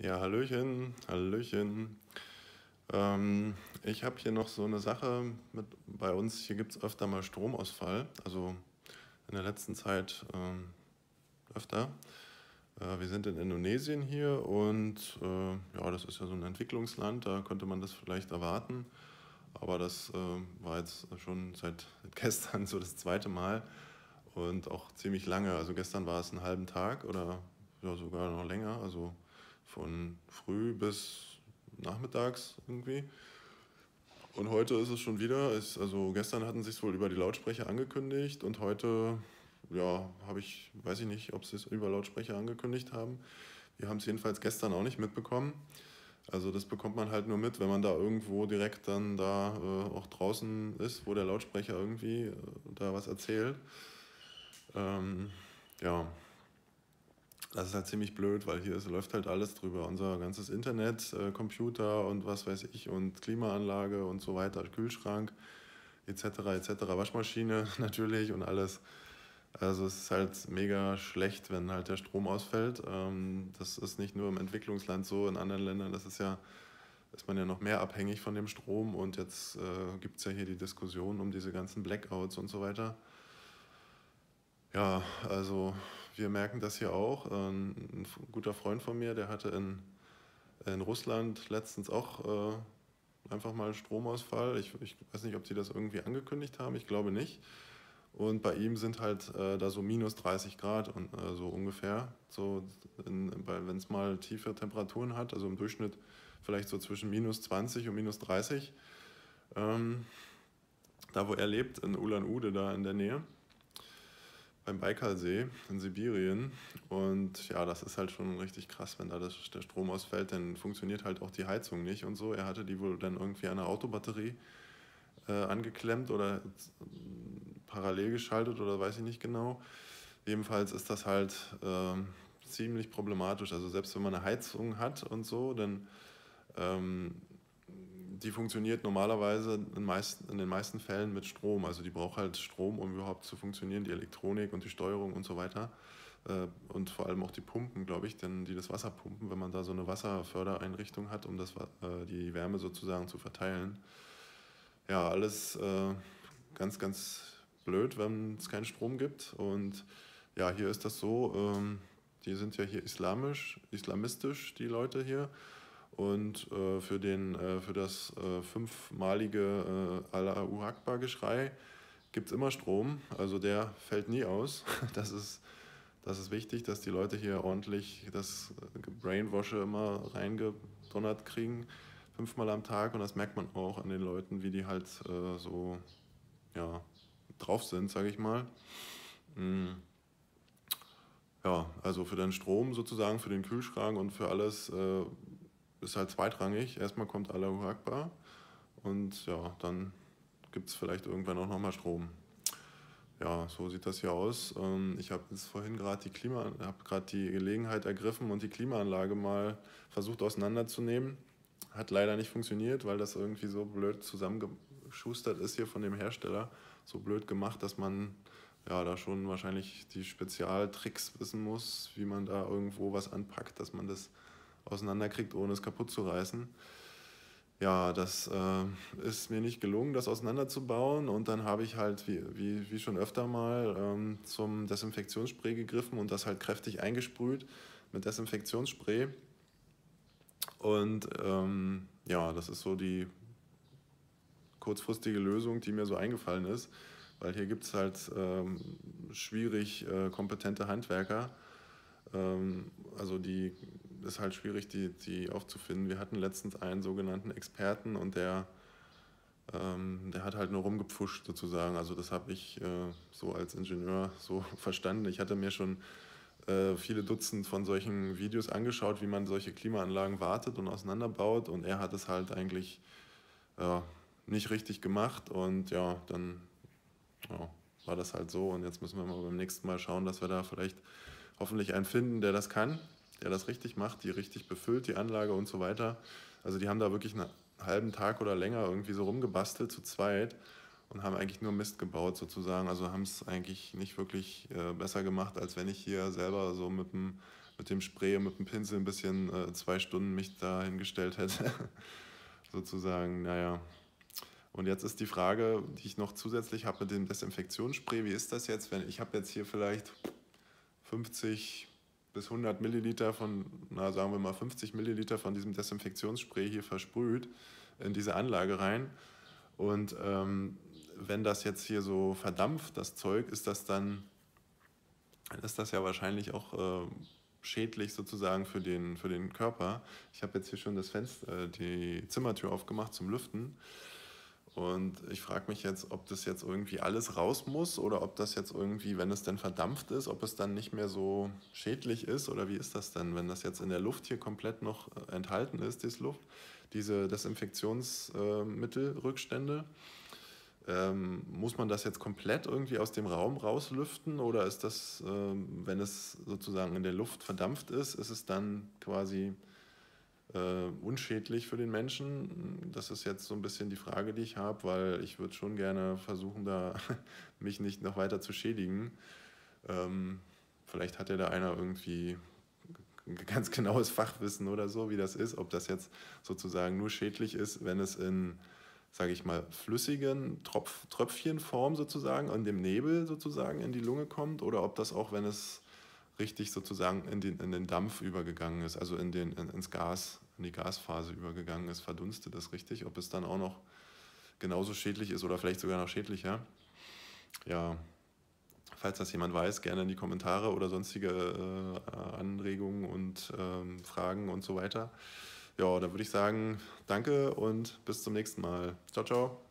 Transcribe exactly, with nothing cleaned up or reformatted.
Ja, Hallöchen, Hallöchen. Ähm, ich habe hier noch so eine Sache mit bei uns. Hier gibt es öfter mal Stromausfall, also in der letzten Zeit ähm, öfter. Äh, wir sind in Indonesien hier und äh, ja, das ist ja so ein Entwicklungsland, da könnte man das vielleicht erwarten. Aber das äh, war jetzt schon seit gestern so das zweite Mal und auch ziemlich lange. Also gestern war es einen halben Tag oder ja, sogar noch länger, also von früh bis nachmittags irgendwie. Und heute ist es schon wieder, ist, also gestern hatten sie es wohl über die Lautsprecher angekündigt und heute, ja, habe ich, weiß ich nicht, ob sie es über Lautsprecher angekündigt haben. Wir haben es jedenfalls gestern auch nicht mitbekommen. Also das bekommt man halt nur mit, wenn man da irgendwo direkt dann da äh, auch draußen ist, wo der Lautsprecher irgendwie äh, da was erzählt. Ähm, ja, das ist halt ziemlich blöd, weil hier ist, läuft halt alles drüber. Unser ganzes Internet, äh, Computer und was weiß ich und Klimaanlage und so weiter, Kühlschrank et cetera et cetera, Waschmaschine natürlich und alles. Also es ist halt mega schlecht, wenn halt der Strom ausfällt. Ähm, das ist nicht nur im Entwicklungsland so, in anderen Ländern, das ist ja, ist man ja noch mehr abhängig von dem Strom und jetzt äh, gibt es ja hier die Diskussion um diese ganzen Blackouts und so weiter. Ja, also wir merken das hier auch. Ähm, Ein guter Freund von mir, der hatte in, in Russland letztens auch äh, einfach mal Stromausfall. Ich, ich weiß nicht, ob sie das irgendwie angekündigt haben, ich glaube nicht. Und bei ihm sind halt äh, da so minus dreißig Grad und äh, so ungefähr. So wenn es mal tiefe Temperaturen hat, also im Durchschnitt vielleicht so zwischen minus zwanzig und minus dreißig. Ähm, Da wo er lebt, in Ulan-Ude, da in der Nähe, beim Baikalsee in Sibirien. Und ja, das ist halt schon richtig krass, wenn da das, der Strom ausfällt, dann funktioniert halt auch die Heizung nicht und so. Er hatte die wohl dann irgendwie an eine Autobatterie äh, angeklemmt oder parallel geschaltet oder weiß ich nicht genau. Jedenfalls ist das halt ähm, ziemlich problematisch. Also selbst wenn man eine Heizung hat und so, dann ähm, die funktioniert normalerweise in, meisten, in den meisten Fällen mit Strom. Also die braucht halt Strom, um überhaupt zu funktionieren, die Elektronik und die Steuerung und so weiter. Äh, und vor allem auch die Pumpen, glaube ich, denn die das Wasser pumpen, wenn man da so eine Wasserfördereinrichtung hat, um das, äh, die Wärme sozusagen zu verteilen. Ja, alles äh, ganz, ganz blöd, wenn es keinen Strom gibt. Und ja, hier ist das so, ähm, die sind ja hier islamisch, islamistisch, die Leute hier. Und äh, für, den, äh, für das äh, fünfmalige äh, Allahu Akbar-Geschrei gibt es immer Strom. Also der fällt nie aus. Das ist, das ist wichtig, dass die Leute hier ordentlich das Brainwashe immer reingedonnert kriegen. Fünfmal am Tag. Und das merkt man auch an den Leuten, wie die halt äh, so ja, drauf sind, sage ich mal. Mm, ja, also für den Strom sozusagen, für den Kühlschrank und für alles äh, ist halt zweitrangig. Erstmal kommt Allahu Akbar und ja, dann gibt es vielleicht irgendwann auch nochmal Strom. Ja, so sieht das hier aus. Ähm, Ich habe jetzt vorhin gerade die Klima, habe gerade die Gelegenheit ergriffen und die Klimaanlage mal versucht auseinanderzunehmen. Hat leider nicht funktioniert, weil das irgendwie so blöd zusammengeschustert ist hier von dem Hersteller. So blöd gemacht, dass man ja da schon wahrscheinlich die Spezialtricks wissen muss, wie man da irgendwo was anpackt, dass man das auseinanderkriegt, ohne es kaputt zu reißen. Ja, das äh, ist mir nicht gelungen, das auseinanderzubauen. Und dann habe ich halt, wie, wie, wie schon öfter mal, ähm, zum Desinfektionsspray gegriffen und das halt kräftig eingesprüht mit Desinfektionsspray. Und ähm, ja, das ist so die kurzfristige Lösung, die mir so eingefallen ist, weil hier gibt es halt ähm, schwierig äh, kompetente Handwerker. Ähm, also die ist halt schwierig, die, die aufzufinden. Wir hatten letztens einen sogenannten Experten und der, ähm, der hat halt nur rumgepfuscht sozusagen. Also das habe ich äh, so als Ingenieur so verstanden. Ich hatte mir schon äh, viele Dutzend von solchen Videos angeschaut, wie man solche Klimaanlagen wartet und auseinanderbaut und er hat es halt eigentlich ja, nicht richtig gemacht und ja, dann ja, war das halt so und jetzt müssen wir mal beim nächsten Mal schauen, dass wir da vielleicht hoffentlich einen finden, der das kann, der das richtig macht, die richtig befüllt, die Anlage und so weiter. Also die haben da wirklich einen halben Tag oder länger irgendwie so rumgebastelt zu zweit und haben eigentlich nur Mist gebaut sozusagen. Also haben es eigentlich nicht wirklich äh, besser gemacht, als wenn ich hier selber so mit dem, mit dem Spray und mit dem Pinsel ein bisschen äh, zwei Stunden mich da hingestellt hätte. Sozusagen, naja. Und jetzt ist die Frage, die ich noch zusätzlich habe mit dem Desinfektionsspray, wie ist das jetzt, wenn ich habe jetzt hier vielleicht fünfzig bis hundert Milliliter von, na sagen wir mal fünfzig Milliliter von diesem Desinfektionsspray hier versprüht in diese Anlage rein. Und ähm, wenn das jetzt hier so verdampft, das Zeug, ist das dann, dann ist das ja wahrscheinlich auch äh, schädlich sozusagen für den, für den Körper. Ich habe jetzt hier schon das Fenster, äh, die Zimmertür aufgemacht zum Lüften. Und ich frage mich jetzt, ob das jetzt irgendwie alles raus muss oder ob das jetzt irgendwie, wenn es dann verdampft ist, ob es dann nicht mehr so schädlich ist oder wie ist das denn, wenn das jetzt in der Luft hier komplett noch äh, enthalten ist, diese Luft, diese Desinfektionsmittelrückstände. Ähm, muss man das jetzt komplett irgendwie aus dem Raum rauslüften oder ist das, ähm, wenn es sozusagen in der Luft verdampft ist, ist es dann quasi äh, unschädlich für den Menschen? Das ist jetzt so ein bisschen die Frage, die ich habe, weil ich würde schon gerne versuchen, da mich nicht noch weiter zu schädigen. Ähm, vielleicht hat ja da einer irgendwie ganz genaues Fachwissen oder so, wie das ist, ob das jetzt sozusagen nur schädlich ist, wenn es in, sage ich mal, flüssigen Tropf, Tröpfchenform sozusagen, in dem Nebel sozusagen in die Lunge kommt oder ob das auch, wenn es richtig sozusagen in den, in den Dampf übergegangen ist, also in den, in, ins Gas, in die Gasphase übergegangen ist, verdunstet das richtig, ob es dann auch noch genauso schädlich ist oder vielleicht sogar noch schädlicher. Ja, falls das jemand weiß, gerne in die Kommentare oder sonstige äh, Anregungen und ähm, Fragen und so weiter. Ja, da würde ich sagen, danke und bis zum nächsten Mal. Ciao, ciao.